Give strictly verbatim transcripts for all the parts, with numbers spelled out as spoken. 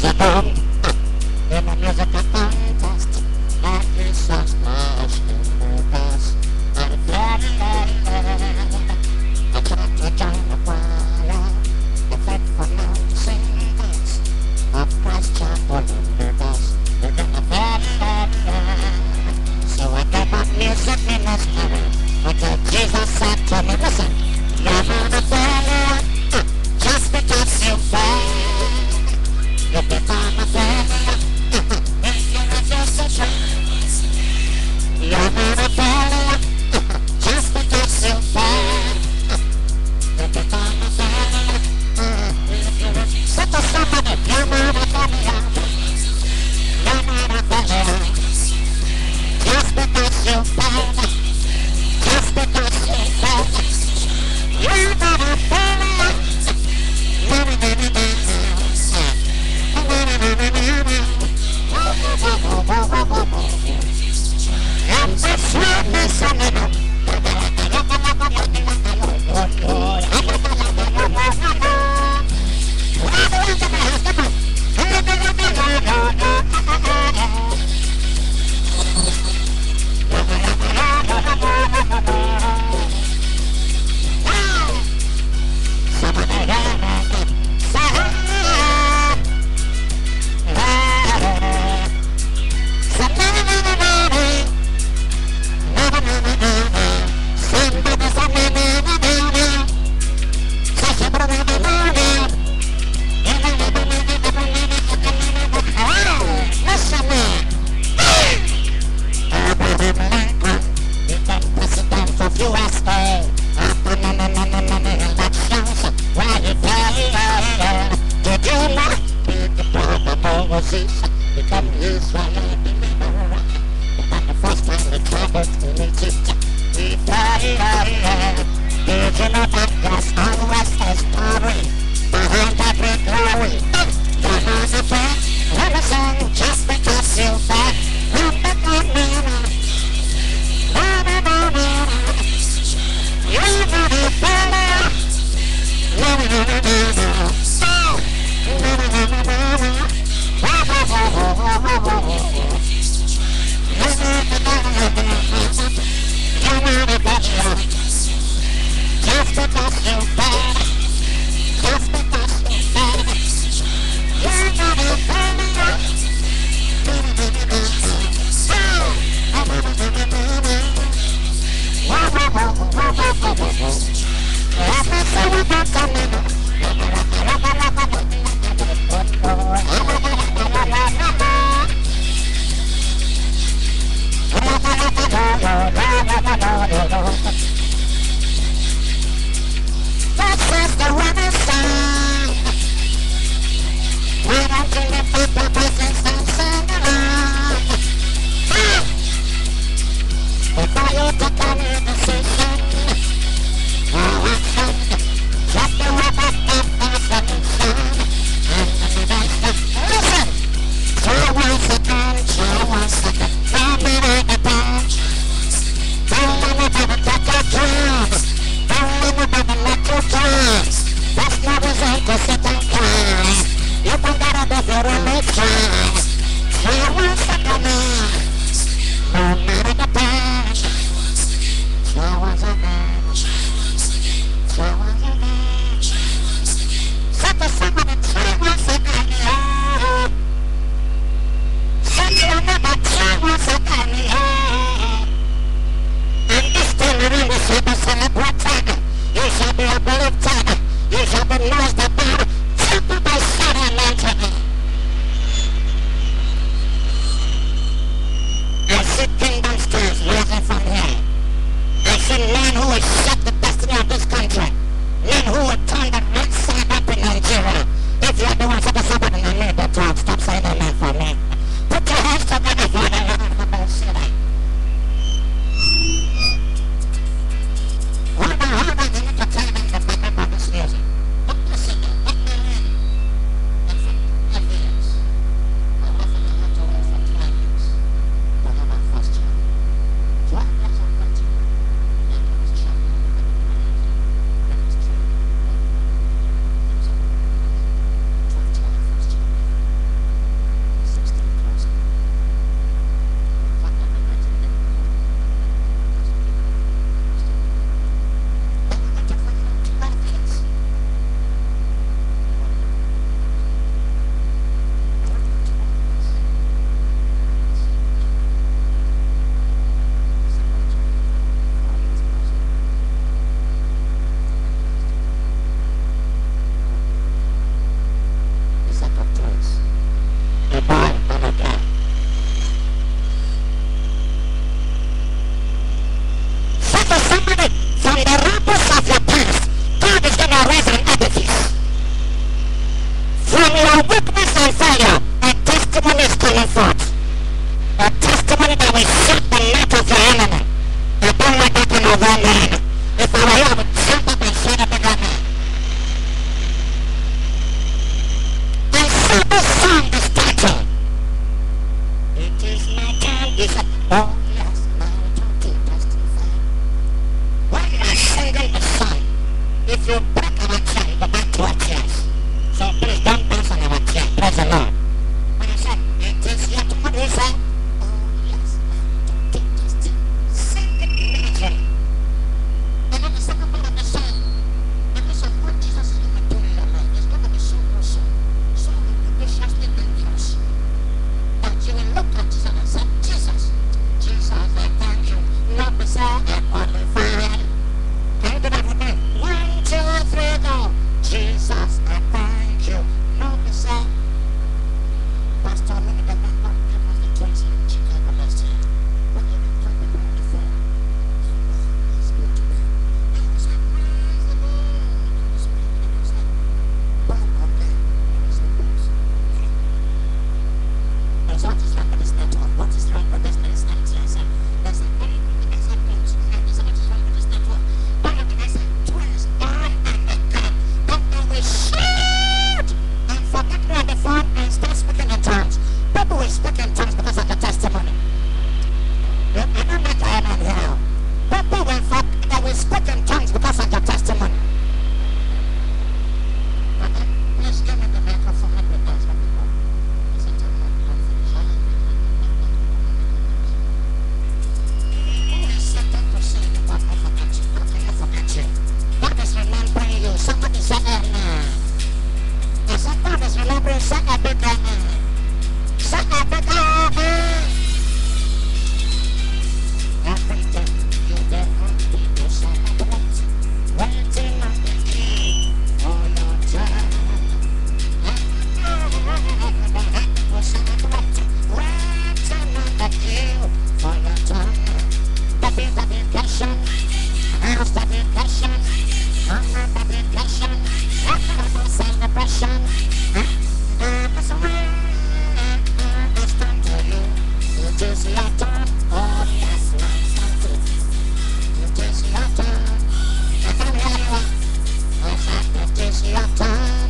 Sitting downstairs. a witness on fire. A testimony is coming forth. A testimony that will shut the mouth of your enemy. I don't like that kind of one man. If I were you, I would jump up and shut up and go, I saw this song this title. It is my time. He said, oh yes, my time to testify. When you are singing the song, if you break our chair, you go back to our chairs. So please don't dance on our chair. Praise the Lord. When I said, it is your time, he said, oh yes, my time to testify. Sing it immediately. And then the second part of the song, because of what Jesus is going to do in your life, it's going to be so awesome, so deliciously dangerous, that you will look at Jesus and say, Jesus, Jesus, I thank you. Not beside and qualified. Can you do that with me? One, two, three, go. Jesus, I thank you. Not beside. Pastor, let me get back up. It was the twenty in Chicago last year. When you were talking about the phone, it's good to be. It was like, praise the Lord. It was speaking. It was like, boom, okay. It was like, boom. There's what is wrong with this network? What is wrong with this network? There's a there's a very there's a boom. There's a what is wrong with this network? But I say, praise God and the God. And they will shout and forget me on the phone and start speaking in tongues. People will speak in tongues because of the testimony. I don't like I am on here. People will fuck, they will speak in tongues because of the testimony. Okay, please give me the microphone. Let me dance. Let me go. Listen to me. I'm finished. Who is Satan to say that God will forget you? God will not forget you. God is remembering you. Somebody say amen. I said God is remembering. Say a big amen. Say a big amen. Every day you get on people celebrate, waiting on the key for your turn. People celebrate, waiting on the key for your turn. The big dedication, how's the dedication? Honor the dedication, honorable celebration. It's when it's time to you. It is your turn. Oh yes, yes, it is your turn. I can hear you. I said it is your turn.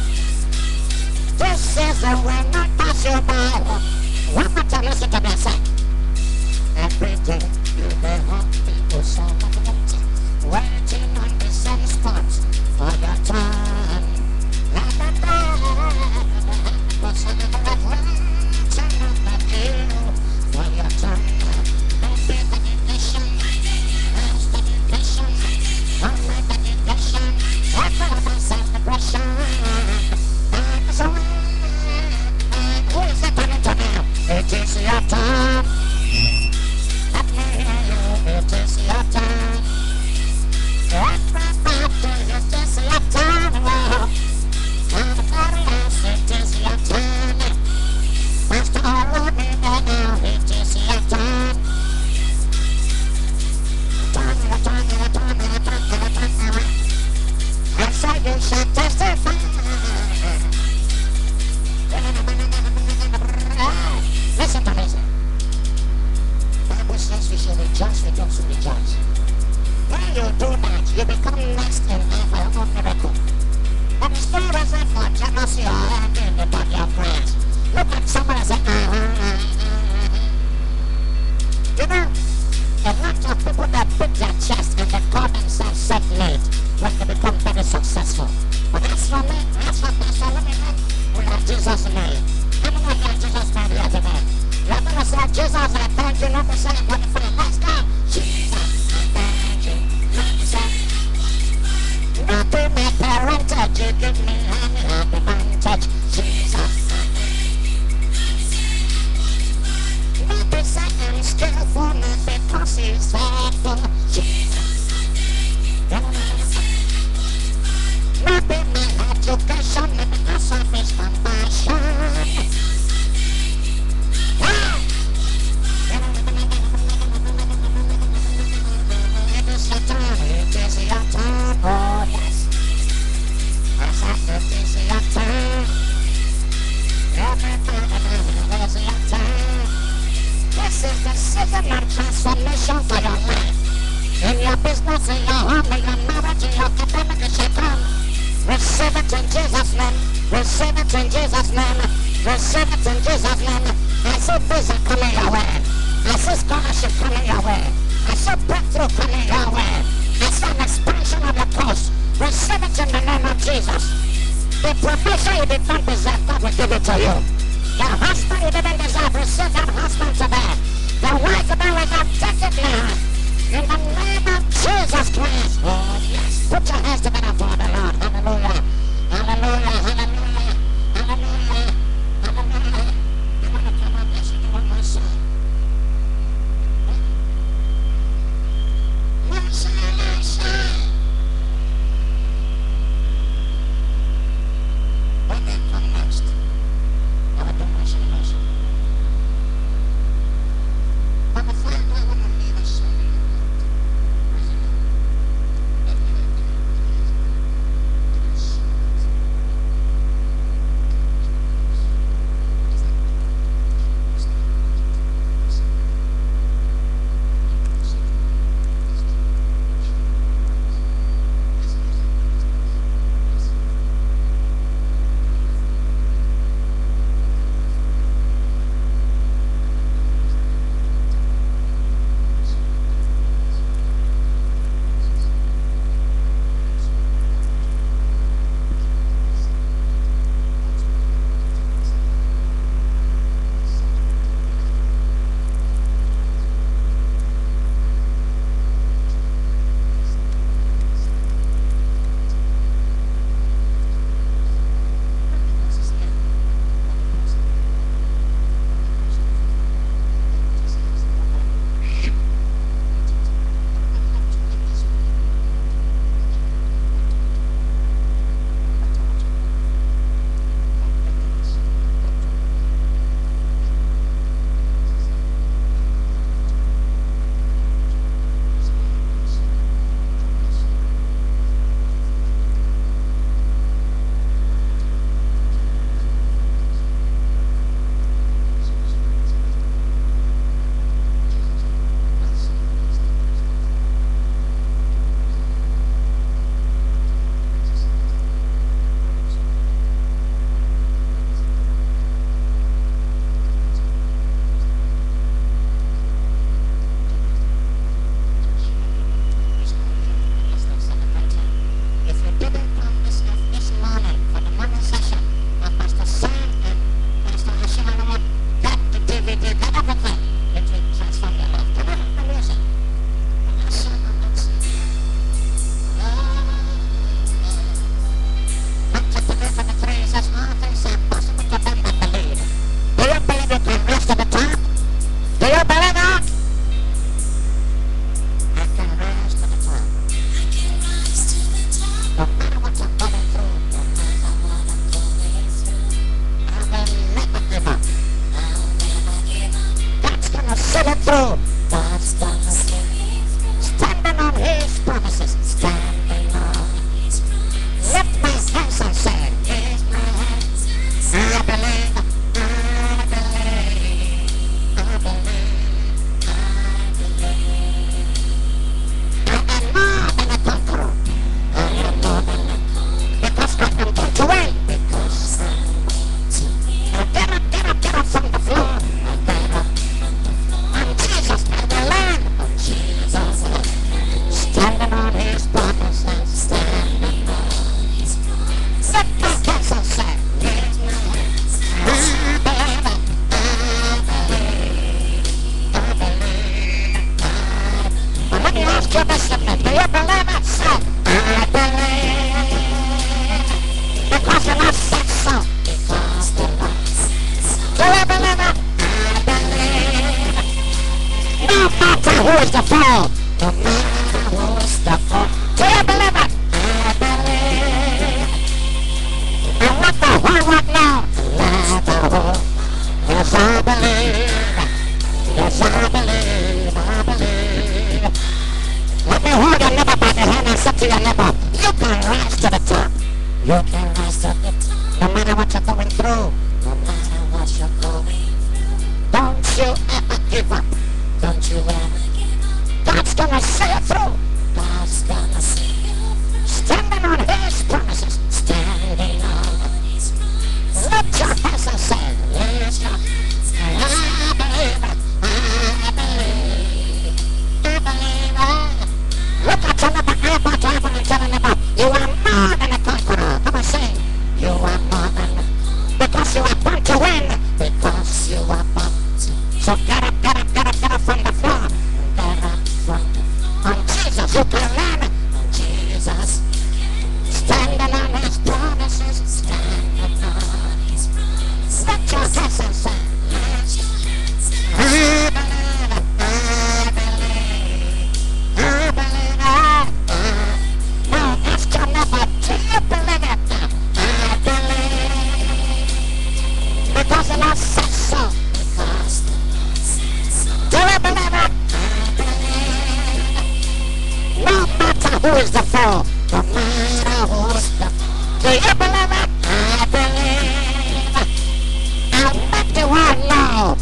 This season will not pass you by. One more time, listen to me, I say. Every day you may have people celebrate, waiting on the same spot for your turn. Let them know. But celebrate, waiting on the hill for your turn. Don't be the dedication, how's the dedication? Don't make the dedication, honorable celebration. That's the way. Who is it turning to now? It is your turn. Let me hear you. It is your turn. Everybody, it is your turn. Everybody else, it is your turn. Pastor, all of me now, it is your turn. Turn, your turn, your turn, your turn, your turn, your turn. I say you shall testify. Listen to me. The Bible says we should rejoice with those who rejoice. When you do that, you become next in line for your own miracle. But it's no reason for jealousy or envy in the body of Christ. Look at someone and say, ah, ah, ah, ah. You know, a lot of people that beat their chest and they call themselves self-made when they become very successful. But as for me, as for Pastor Lemonade, we have Jesus made. How many of you have Jesus made here today? You're going to say, Jesus, I thank you, not to say I'm going to pray. Let's go. Jesus, I thank you, not to say. Not to my parentage, you give me any advantage. Jesus, I thank you. Not to say I'm skillful, not because he's faithful. Jesus, not in my education, not because of his compassion. It is your turn, it is your turn, oh yes. I said it is your turn. provision for your life. In your business, in your home, in your marriage, in your academic, it shall come. Receive it in Jesus' name. Receive it in Jesus' name. Receive it in Jesus' name. I see visa coming your way. I see scholarship coming your way. I see breakthrough coming your way. I see an expansion of the coast. Receive it in the name of Jesus. The provision you did not deserve, God will give it to you. The husband you didn't deserve, receive that husband today. The wife you didn't deserve, take it now. In the name of Jesus Christ. Oh yes. Put your hands together for the Lord. Hallelujah. Hallelujah. Hallelujah. Hallelujah. Hallelujah. I want to come up and do one more song. Mercy, mercy. When they come next, I will do mercy, mercy. But before I do, I want to leave a song. Who is the fall? No matter who is the fall. Do you believe it? I believe. And let the whole world know. Let the whole. Yes, I believe. Yes, I believe. I believe. Let me hold your neighbor by the hand and say to your neighbor, you can rise to the top. You can rise to the top. No matter what you're going through. No matter what you're going through. Don't you ever give up. Don't you ever give up. win because you are born. So get up, get up, get up, get up from the floor. Get up from the floor. On Jesus you can land. On Jesus. Standing on his promises. Standing on his promises. Let your hands and say, I believe, I believe, I believe, I believe. No, ask your neighbor, do you believe it? I believe. Because the Lord said so. Because the Lord said so. Do you believe it? I believe. No matter who is the foe, no matter who is the foe. Do you believe it? I believe. I'll make the world know.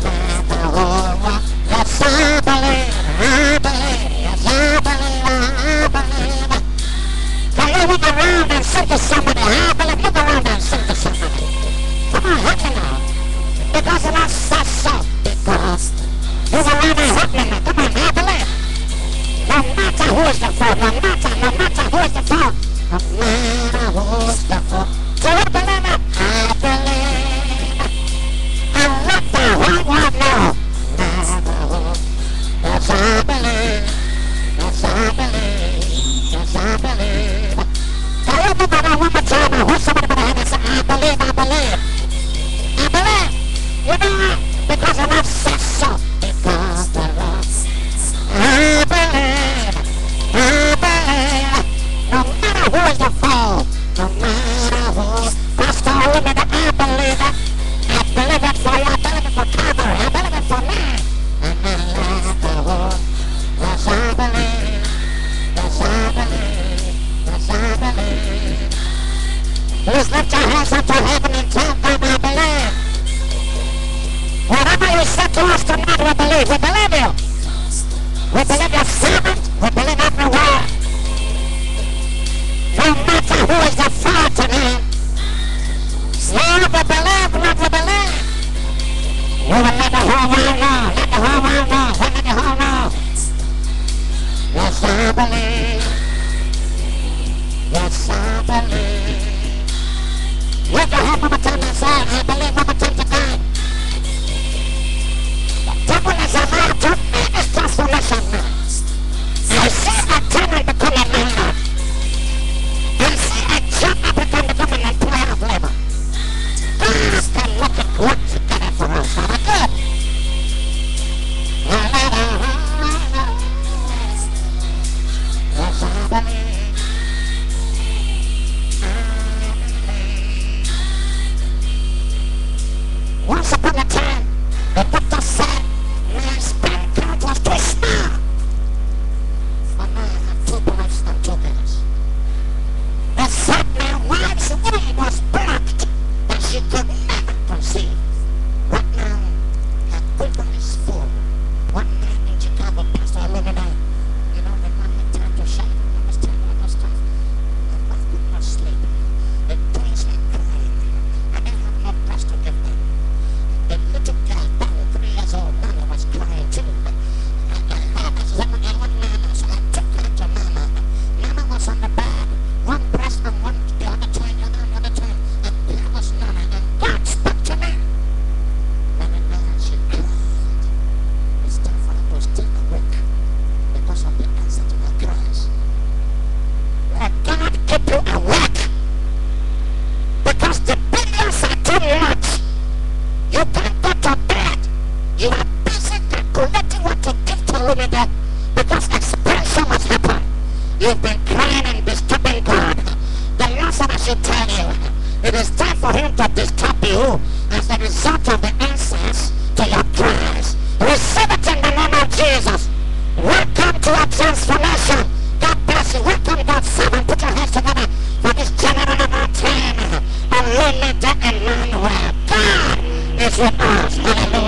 Yes, I believe, I believe, yes, I believe, I believe. Can you look around and sing to somebody? I believe, look around and sing to somebody. Come on, help me now. Because the Lord says so. Because He's around and help me now. Come on, I believe. No matter who is the foe, no matter, no matter who is the foe, no matter who is the foe. Do you believe it? I believe. And let the whole world know. Yes, I believe. Yes, I believe. Yes, I believe. Can you look at that one more time and hold somebody by the hand and say, I believe, I believe. I believe. You know what? Because the Lord says so. Because the Lord says so. I believe. I believe. No matter who is the foe, no matter who, Pastor Olumide, I believe it. I believe it for you. I believe it for Calvary. I believe it for me. And I love the Lord. Yes, I believe. Yes, I believe. Yes, I believe. Please lift your hands up to heaven and tell them I believe. Whatever you said to us tonight, we believe. We believe you. We believe your servant. We believe every word. No matter who is the foe tonight. Lord, we believe. Lord, we believe. You will let the whole world know. Let the whole world know. Let the whole know. Yes, I believe. Yes, I believe. Lift your hand one more time and say, I believe one more time to God. The devil is a man to make this transformation now. I see a tenant become a man. I see a job become becoming an employer of labor. God can make it work together for us. Are we good? Yes, I believe. Once upon a time, the doctor said my spinal cord was too small. But now I have two boys and two girls. They said my wife's womb was blocked and she could never conceive. Right now, her womb is full. One night in Chicago, Pastor Olumide, you know, the man had time to shine. I was telling all those stuff. My wife could not sleep. The twins were crying. I didn't have no place to give them. The little girl, Barry, three years old, Mama was crying too. I had this woman and one mama, so I took her to Mama. Mama was on the bed, one breast and one, the other twin, the other, the other twin, and there was Nana, and God spoke to me. And then she cried. It's time for her to stay awake because of the answer to her cries. Let God keep you awake because the billions are too much. You can't go to bed. You are busy calculating what to give to Olumide because expression must happen. You've been crying and disturbing God. The Lord said I should tell you, it is time for him to disturb you as a result of the answers to your prayers. Receive it in the name of Jesus. Welcome to a transformation. God bless you. Welcome, God's servant. Put your hands together for this general number ten. Olumide Emmanuel. God is with us. Hallelujah.